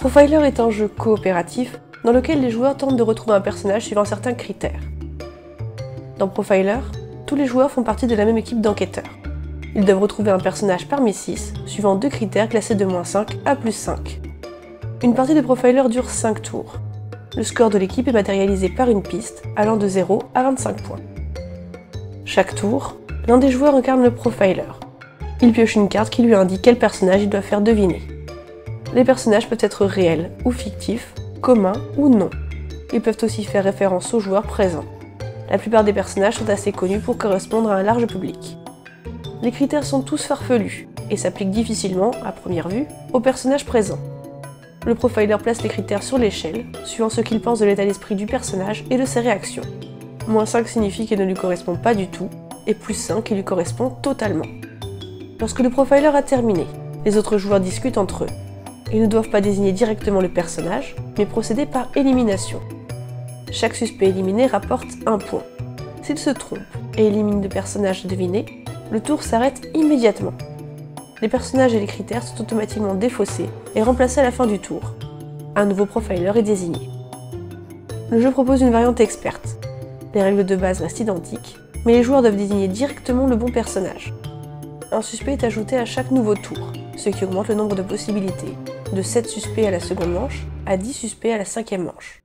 Profiler est un jeu coopératif dans lequel les joueurs tentent de retrouver un personnage suivant certains critères. Dans Profiler, tous les joueurs font partie de la même équipe d'enquêteurs. Ils doivent retrouver un personnage parmi 6, suivant 2 critères classés de -5 à +5. Une partie de Profiler dure 5 tours. Le score de l'équipe est matérialisé par une piste allant de 0 à 25 points. Chaque tour, l'un des joueurs incarne le Profiler. Il pioche une carte qui lui indique quel personnage il doit faire deviner. Les personnages peuvent être réels ou fictifs, communs ou non. Ils peuvent aussi faire référence aux joueurs présents. La plupart des personnages sont assez connus pour correspondre à un large public. Les critères sont tous farfelus et s'appliquent difficilement, à première vue, aux personnages présents. Le profiler place les critères sur l'échelle, suivant ce qu'il pense de l'état d'esprit du personnage et de ses réactions. -5 signifie qu'il ne lui correspond pas du tout, et +5 qui lui correspond totalement. Lorsque le profiler a terminé, les autres joueurs discutent entre eux. Ils ne doivent pas désigner directement le personnage, mais procéder par élimination. Chaque suspect éliminé rapporte 1 point. S'il se trompe et élimine le personnage deviné, le tour s'arrête immédiatement. Les personnages et les critères sont automatiquement défaussés et remplacés à la fin du tour. Un nouveau profiler est désigné. Le jeu propose une variante experte. Les règles de base restent identiques, mais les joueurs doivent désigner directement le bon personnage. Un suspect est ajouté à chaque nouveau tour, ce qui augmente le nombre de possibilités, de 7 suspects à la seconde manche à 10 suspects à la 5e manche.